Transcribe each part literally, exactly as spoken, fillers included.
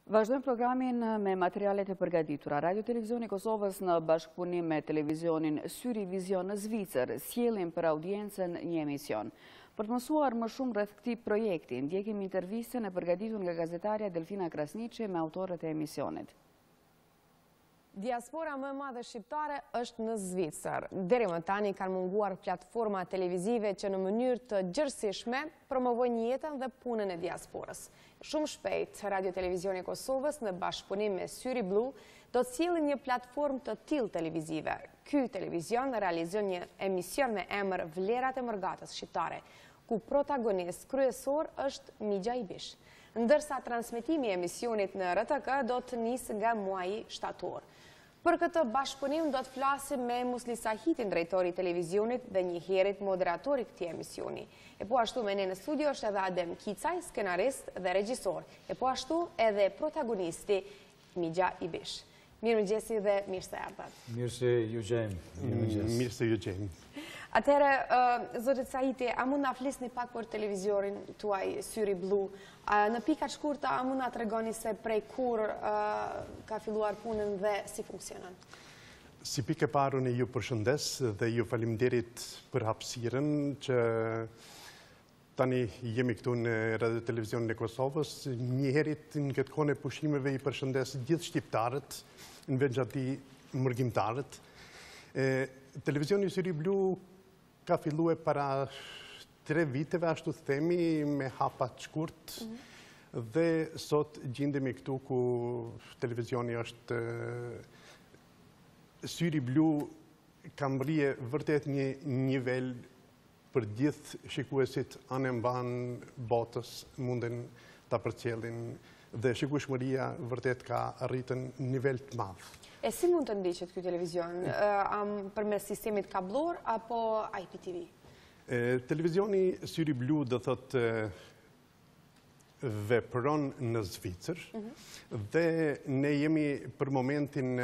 Vazhdojmë programin me materialet e përgatitura. Radio Televizioni Kosovës në bashkëpunim me televizionin Syri Vizion në Zvicër sjellin për audiencën një emision. Për të mësuar më shumë rreth këtij projekti, ndjekim intervistën e përgatitur nga gazetarja Delfina Krasniqi me autorët e emisionit. Diaspora më e madhe shqiptare është në Zvicër. Deri më tani kanë munguar platforma televizive që në mënyrë të gjërësishme promovojnë jetën dhe punën e diasporës. Shumë shpejt, Radio Televizioni Kosovës në bashkëpunim me Syri Blu do të sjellë një platformë të tillë televizive. Ky televizion realizon një emision me emër Vlerat e Mërgatës Shqiptare, ku protagonist kryesor është Mengjesit, ndërsa transmetimi i emisionit në R T K do të nisë nga muaji shtator. Për këtë bashkëpunim do të flasim me Musli Sahiti, drejtori i televizionit dhe një herët moderatori këtij emisioni. E po ashtu me ne në studio është edhe Adem, Kikaj, skenarist dhe regjisor. E po ashtu edhe protagonisti Mengjesit. Miremengjesi dhe mirë se erdhët. Mirë se ju gjejmë. Mirë se ju gjejmë. Atëherë, zotit Sahiti, a mund na flisni pak për televizionin tuaj Syri Blu? Në pika të shkurta, a mund na tregoni se prej kur ka filluar punën dhe si funksionon? Si pikë e parë unë ju përshëndes dhe ju faleminderit për hapësirën që tani jemi këtu në Radio Televizionin e Kosovës. Njëherët në këtë kohë e pushimeve i përshëndes gjithë shqiptarët, në veçanti mërgjimtarët. Televizioni Syri Blu ka filluar para tre viteve, ashtu të themi, me hapa të shkurt, dhe sot gjendemi këtu ku televizioni është Syri Blu ka mbrije vërtet një nivel për gjithë shikuesit anë mban botës munden ta përcjellin dhe shikueshmëria vërtet ka arritën nivel të madh. E si mund të ndiqet ky televizion? Përmes sistemit kablor apo I P T V? Televizioni Syri Blu do thotë vepron në Zvicër dhe ne jemi për momentin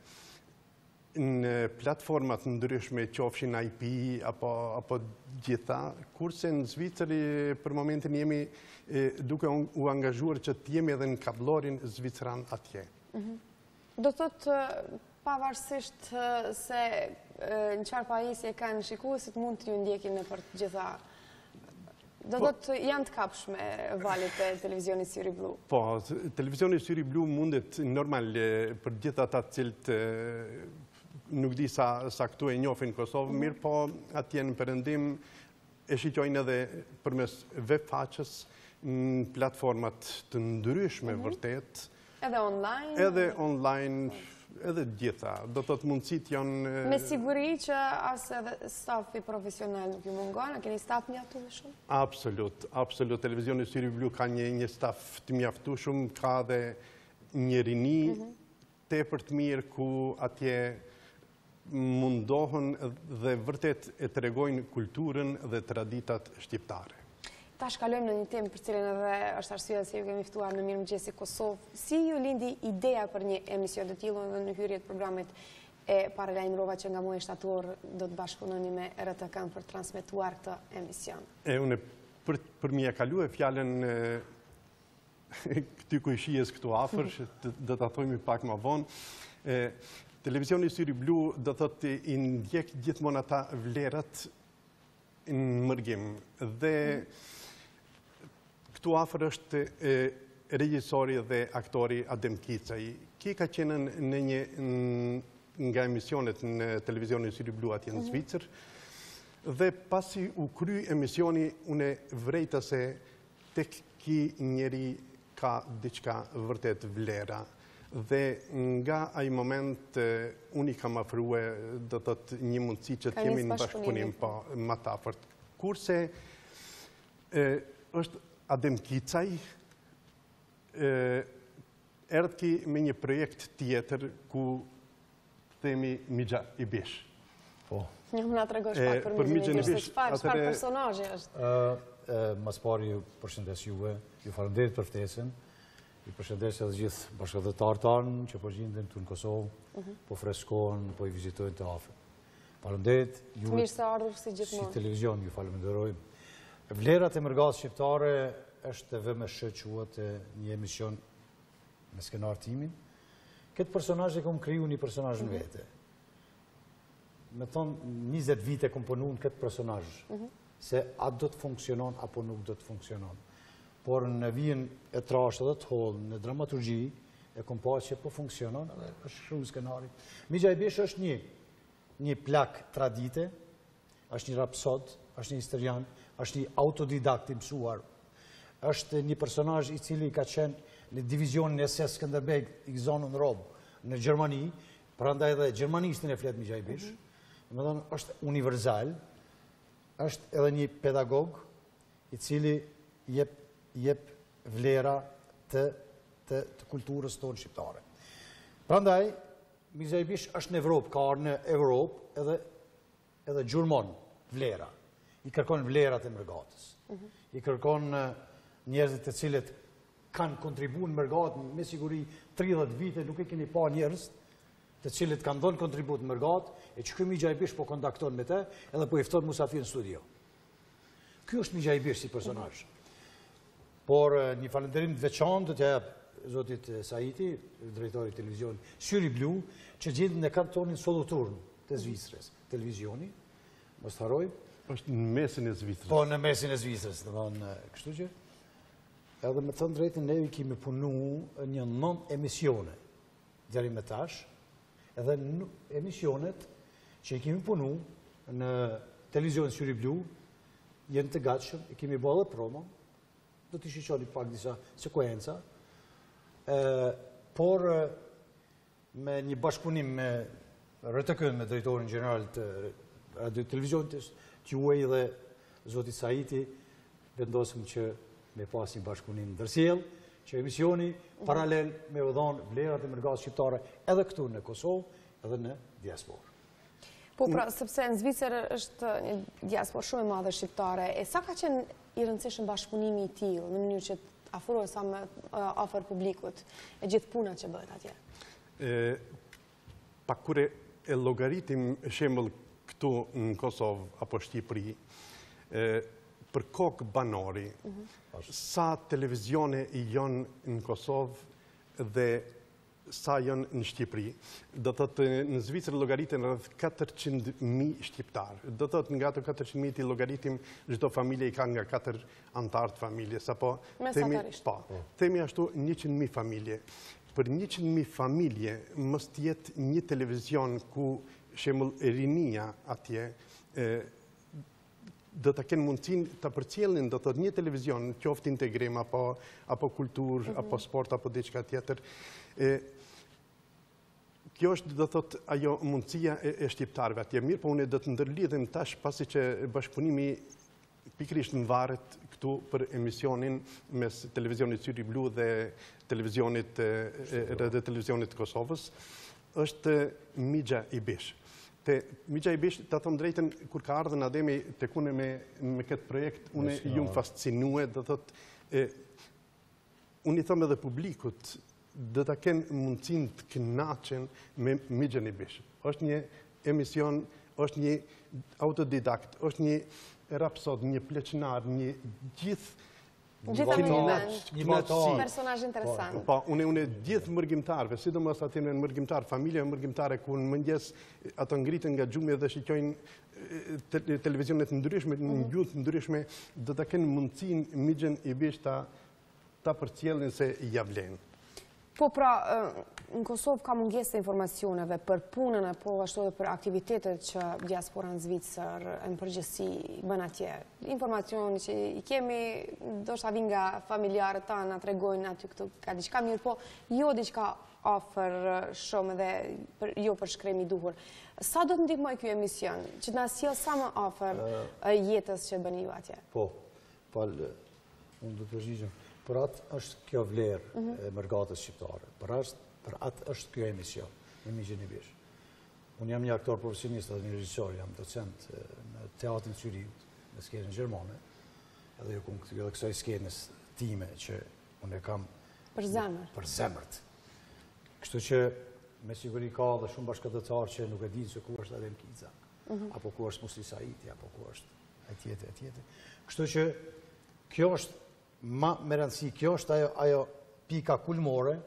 në platformat ndryshme, qofshin I P apo apo gjitha, kurse në Zvicër për momentin jemi duke u angazhuar që të jemi edhe në kablorin zvicran atje. Do thotë pavarësisht se në çfarë pajisje kanë shikuesit, mund të ju ndjekin në për të gjitha. Do thotë janë të kapshme valët e televizionit Syri Blu. Po, televizioni Syri Blu mundet normal për gjithë ata të cilët nuk di sa sa këtu e njohin Kosovë, mirë po atje në perëndim e shikojnë edhe përmes web faqes në platformat të ndryshme vërtet. Edhe online? Edhe online, edhe gjitha. Do të të mundësit janë... Me siguri që asë edhe stafi profesional nuk ju mungon, a keni staf mjaftueshëm? Absolut, absolut. Televizioni Syri Blu ka një, një staf të mjaftueshëm, ka dhe një rini tepër të mirë ku atje mundohen dhe vërtet e tregojnë kulturën dhe traditat shqiptare. Ta shkalojmë në një temë për cilën edhe është arsyeja se ju kemi ftuar në Miremengjesi Kosovë. Si ju lindi ideja për një emision të tillë dhe në hyrje të programit e paralajmërova që nga muaji shtator do të bashkëpunoni me R T K për të transmetuar këtë emision? E unë për për mia kaluar fjalën këty ku shijes këtu afër, do ta thojmë pak më vonë. Televizioni Syri Blu do thotë i ndjek gjithmonë ata vlerat në mërgjim dhe këtu afër është regjisori dhe aktori Adem Kikaj. Ki ka qenë në një nga emisionet në televizionin Syri Blu atje në Zvicër dhe pasi u kry emisioni unë vrejta se tek ki njeri ka diçka vërtet vlera dhe nga ai moment unë i kam afrue do të të një mundësi që të jemi në bashkëpunim po më të afërt. Kurse është Adem Kikaj, erdhi me një projekt tjetër ku themi Mengjesit. Po. Një më nga të regosh pak për Mengjesit, çfarë personazhi është? Mas pari ju përshëndes juve, ju falenderit për ftesën, ju përshëndes edhe gjithë bashkëdhëtarët tanë që po gjenden këtu në Kosovë, po freskohen, po i vizitojnë të afër. Falenderit ju mirë se ardhur si gjithmonë. Si televizion ju falenderojmë. Vlerat e Mërgatës Shqiptare është T V me sh quhet një emision me skenar timin. Këtë personazh e kom kriju një personazh në vete. Me thonë, njëzet vite kom punu në këtë personazh, se a do të funksionon, apo nuk do të funksionon. Por në vijen e trashtë dhe të hollë, në dramaturgji, e kom pa që po funksionon, edhe është shkruar skenari. Mengjesit është një, një plak tradite, është një rapsod, është një historian, është një autodidakt i mësuar, është një personazh i cili ka qenë në divizionin e S S Skënderbeg i gëzonën robë në Gjermani, prandaj edhe gjermanistin e flet Mengjesit. Më thonë, është universal, është edhe një pedagog i cili jep, jep vlera të, të, të kulturës tonë shqiptare. Prandaj, Mengjesit është në Evropë, ka arë në Evropë edhe, edhe gjurmon vlera. I kërkon vlerat e mërgatës. I kërkon njerëzit të cilët kanë kontribuar në mërgatë, me siguri tridhjetë vite nuk e keni pa njerëz të cilët kanë dhënë kontribut në mërgatë, e që ky Mengjesit po kontakton me te, edhe po i fton Musafir në studio. Ky është Mengjesit si personazh. Por një falënderim të veçantë të jap zotit Sahiti, drejtori i televizionit Syri Blu, që gjendën në kantonin Solothurn të Zvicrës, televizioni, mos të harroj. Është në mesin e Zvicrës. Po, në mesin e Zvicrës, të thonë, kështu që, edhe me thënë drejtën, ne i kemi punu një nën emisione, deri me tash, edhe në emisionet që i kemi punu në televizionin Syri Blu, jenë të gatshëm, i kemi bërë dhe promo, do t'i shiqoni pak disa sekuenca, por me një bashkëpunim me R T K, me drejtorin general të radio televizionit të juaj dhe zotit Sahiti, vendosëm që me pas një bashkëpunim ndërsjellë, që emisioni paralel me u dhonë vlerat e mërgatës shqiptare edhe këtu në Kosovë, edhe në diasporë. Po pra, sepse në Zvicër është një diasporë shumë e madhe shqiptare, e sa ka qenë i rëndësishëm bashkëpunimi i tillë, në mënyrë që të afrohet sa më afër publikut e gjithë puna që bëhet atje? Pa kur e llogaritim shembull këtu në Kosovë apo Shqipëri, për kokë banori, sa televizione janë në Kosovë dhe sa janë në Shqipëri. Do të thotë në Zvicër llogaritën rreth katërqind mijë shqiptar. Do të thotë nga ato katërqind mijë ti llogaritim çdo familje i ka nga katër antar të familjes, apo themi po, themi ashtu njëqind mijë familje. Për njëqind mijë familje mos të jetë një televizion ku shembull rinia atje do të kenë mundësinë të përcjellin, do të thotë një televizion, qoftë integrim apo apo kulturë, apo sport apo diçka tjetër. Kjo është, do të thotë, ajo mundësia e shqiptarëve atje. Mirë, po unë do të ndërlidhem tash pasi që bashkëpunimi pikërisht në varet këtu për emisionin mes televizionit Syri Blu dhe televizionit dhe televizionit të Kosovës, është Mengjesit. Te Mengjesit, ta them drejtën, kur ka ardhur Ademi tek unë me me këtë projekt, unë jum fascinue, do thotë, unë i them edhe publikut, do ta kenë mundësinë të kënaqen me Mengjesit. Është një emision, është një autodidakt, është një rapsod, një pleqnar, një gjithë Gjithë personazh interesant. Po, unë unë gjithë mërgjimtarëve, sidomos aty në mërgjimtar, familja mërgjimtare ku në mëngjes ato ngritën nga gjumi dhe shiqojnë televizionet ndryshme, në gjuhë të ndryshme, do ta kenë mundësinë Mengjesit ta ta përcjellin se ja vlen. Po pra, në Kosovë ka mungesë të informacioneve për punën e po ashtu edhe për aktivitetet që diaspora në Zvicër në përgjithësi bën atje. Informacioni që i kemi, ndoshta vijnë nga familjarët tanë, na tregojnë aty këtu ka diçka mirë, po jo diçka afër shumë dhe për, jo për shkrimi i duhur. Sa do të ndihmoj ky emision që na sjell sa më afër jetës që bëni ju atje? Po, fal, unë do të përgjigjem. Për atë është kjo vlerë e mërgatës shqiptare. Për atë është kjo emision në Mengjesit. Unë jam një aktor profesionist dhe një regjisor, jam docent në teatrin Syriut, në skenën gjermane, edhe ju kumë këtë kësaj skenës time që unë e kam për zemër. Për zemërt. Kështu që me siguri ka dhe shumë bashkëdhëtar që nuk e dinë se ku është Adem Kiza, apo ku është Musli Sahiti, apo ku është e tjetër, e tjetër. Kështu që kjo është ma me rëndësi, kjo është ajo, ajo pika kulmore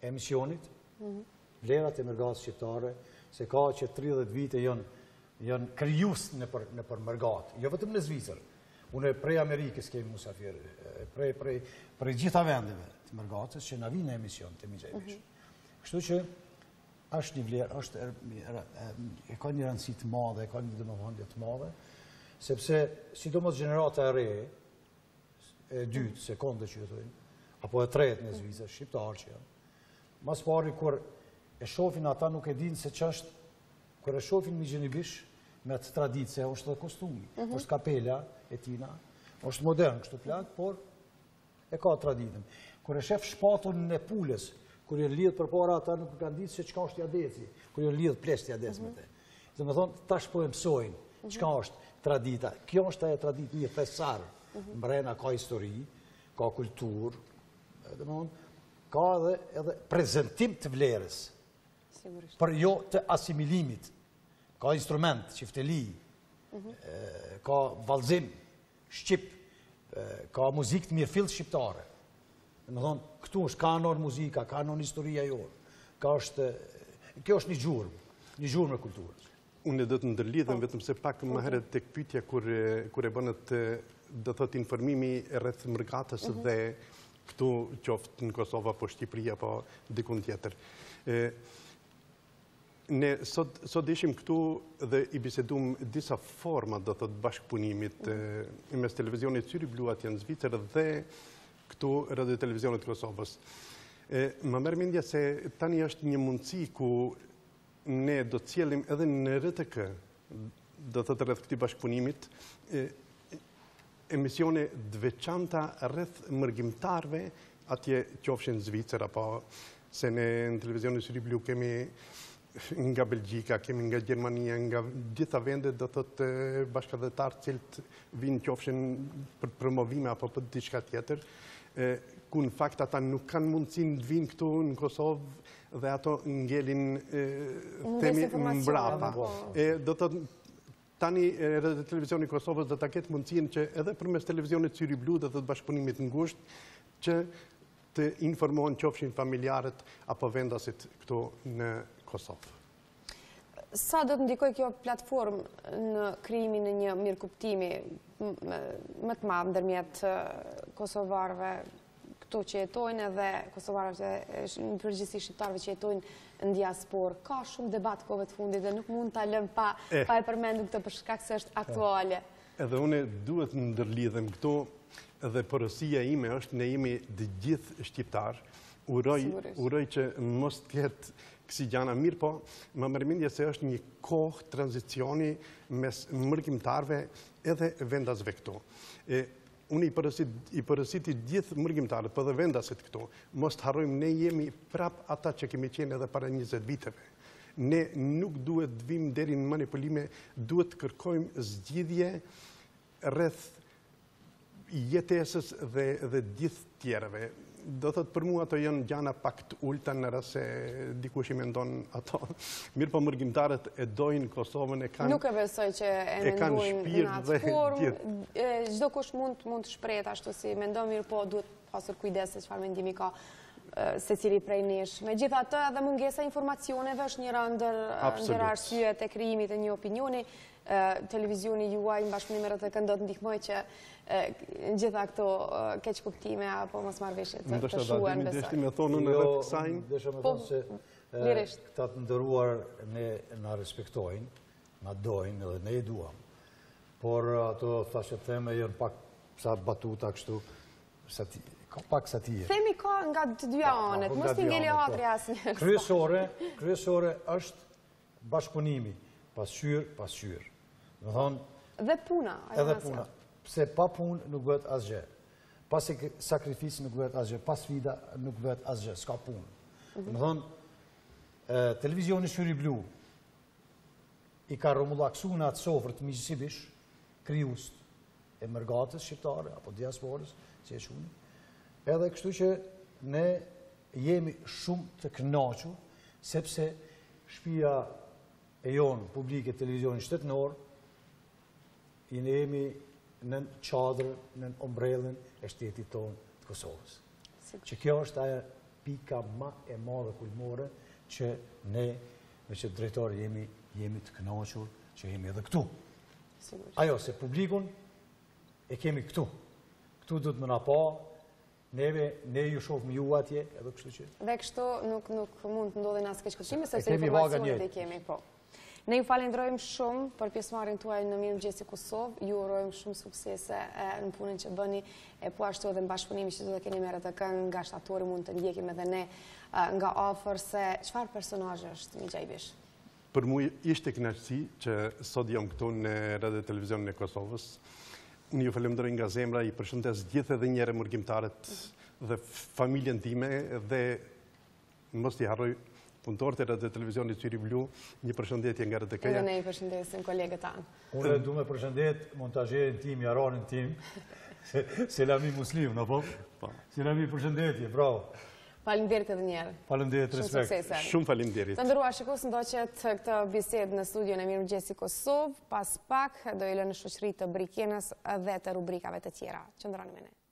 emisionit, vlerat e mërgatës shqiptare, se ka që tridhjetë vite janë kryus në për mërgatë, jo vetëm në Zvicër. Unë prej Amerikës kemi Mysafire, prej gjitha vendeve të mërgatës që na vinë emision të Mengjesit. Kështu që është një vlerë, e ka një rëndësi të madhe, e ka një domethënie të madhe, sepse sidomos gjenerata e re, e dytë, sekonde që jetojnë, apo e tretë në Zvicër, shqiptarë që janë, mas pari kur e shofin ata nuk e dinë se ç'është, kur e shofin me gjenibish, me të traditë, se është dhe kostumi, është kapela e tina, është modern kështu plak, por e ka traditën. Kur e shef shpatun në pulës, kur e lidh përpara ata nuk kanë ditë se çka është jadeci, kur e lidh plesht jadec me te. Dhe me thonë, tash po e mësojnë çka është tradita. Kjo është ajo traditë një thesar, mbrena ka histori, ka kulturë, dhe me thonë, ka edhe prezentim të vlerës, për jo të asimilimit. Ka instrument, qifteli, ka vallëzim, shqip, ka muzikë të mirëfillt shqiptare. Më thonë, këtu është kanon muzika, kanon historia jonë. Kjo është një gjurmë, një gjurmë e kulturës. Unë do të ndërlidhem vetëm se pak më herët tek pyetja kur e bënët do thot informimi rreth mërgatës dhe këtu qoftë në Kosovë apo Shqipëri apo dikun tjetër. Ne sot ishim këtu dhe i bisedum disa forma do thot bashkëpunimit mes televizionit Syri Blu atje në Zvicër dhe këtu Radio Televizionit Kosovës. Më merr mendja se tani është një mundësi ku ne do të sjellim edhe në R T K, do të thotë rreth këtij bashkëpunimit, emisione të veçanta rreth mërgjimtarëve atje qofshin në Zvicër apo se ne në televizionin Syri Blu kemi nga Belgjika, kemi nga Gjermania, nga gjitha vendet do thotë bashkëdhetarë cilët vinë qofshin për promovime apo për diçka tjetër, ku në fakt ata nuk kanë mundësinë të vinë këtu në Kosovë dhe ato ngelin themi mbrapa. Do të tani edhe televizioni i Kosovës do ta ketë mundësinë që edhe përmes televizionit Syri Blu do të bashkëpunimit ngushtë që të informohen qofshin familjarët apo vendasit këtu në Kosovë. Sa do të ndikoj kjo platformë në krijimin e një mirëkuptimi më të madh ndërmjet kosovarëve këtu që jetojnë edhe kosovarëve në përgjithësi shqiptarëve që jetojnë në diasporë? Ka shumë debat kohëve të fundit dhe nuk mund ta lëm pa pa e përmendur këtë për shkak se është aktuale. Edhe unë duhet të ndërlidhem këtu dhe porosia ime është ne jemi të gjithë shqiptar. Uroj uroj që mos të ketë kësi gjana mirë, po më merr mendje se është një kohë tranzicioni mes mërgjimtarëve edhe vendasve këtu. Unë i përësiti gjithë mërgjimtarët, për dhe vendasit këtu, mos të harrojmë, ne jemi prap ata që kemi qenë edhe para njëzet viteve. Ne nuk duhet të vim deri në manipulime, duhet të kërkojmë zgjidhje rreth jetesës dhe gjithë tjereve. Do thot për mua ato janë gjana pak të ulta në rast se dikush i mendon ato. Mirë po mërgjimtarët e dojnë Kosovën, e kanë nuk e besoj që e mendojnë në atë formë. Çdo kush mund mund të shprehet ashtu si mendon, mirë po duhet pasur kujdes se çfarë mendimi ka secili prej nesh. Megjithatë, edhe mungesa e informacioneve është njëra ndër arsyet e krijimit të një opinioni. Televizioni juaj në bashkëpunim me R T K do të ndihmoj që në gjitha këto keq kuptime apo mosmarrëveshje të shuhen besoj. Ndeshti me thonë në vetë kësaj. Desha me thonë se këta të ndëruar ne na respektojnë, na dojnë edhe ne i duam. Por ato thashë theme janë pak sa batuta kështu, ka pak satirë. Themi ka nga të dy anet, mos t'i ngeli hatri asnjë. Kryesore, kryesore është bashkëpunimi, pasqyrë, pasqyrë. Dhe thonë... Dhe puna. Edhe puna. Pse pa punë nuk bëhet asgjë. Pas sakrifisë nuk bëhet asgjë. Pas sfida nuk bëhet asgjë. S'ka punë. Dhe thonë, televizioni Syri Blu i ka rromullaksu në atë sofrë të Mengjesit, krijues e mërgatës shqiptare apo diasporës, që e shuni. Edhe kështu që ne jemi shumë të kënaqur sepse shtëpia e jonë publike televizionin shtetënor, i ne jemi në qadrë, në ombrellën e shtetit tonë të Kosovës. Që kjo është pika ma e madhe kulmore që ne, me që drejtori jemi, jemi të kënaqur që jemi edhe këtu. Ajo, se publikun e kemi këtu. Këtu du të më na pa, neve, ne ju shofëm ju atje, edhe kështu që. Dhe kështu nuk, nuk mund të ndodhin as keqkëqime, sepse kemi vaga informacionet i kemi, po. Ne ju falenderojmë shumë për pjesëmarrjen tuaj në Miremengjesi Kosovë. Ju urojmë shumë suksese në punën që bëni, e po ashtu edhe në bashkëpunimin që do të keni me R T K-n, nga shtatori mund të ndjekim edhe ne nga afër se çfarë personazhi është Mengjesit. Për mua ishte kënaqësi që sot jam këtu në Radio Televisionin e Kosovës. Unë ju falenderoj nga zemra, i përshëndes gjithë edhe një herë mërgjimtarët dhe familjen time dhe mos t'i harroj punëtorët e Radio Televizionit Syri Blu, një përshëndetje nga R T K-ja. Edhe ne i përshëndesim kolegët tanë. Unë du me përshëndet montazherin tim, jaranin tim, Selami Musli, në po? Selami përshëndetje, bravo. Faleminderit edhe një herë. Faleminderit, respekt. Shumë faleminderit. Të nderuar shikues, ndoqet këtë bisedë në studion e Miremengjesi Kosovë, pas pak do i lënë në shoqëri të Brikenas dhe të rubrikave të tjera. Qëndroni me ne.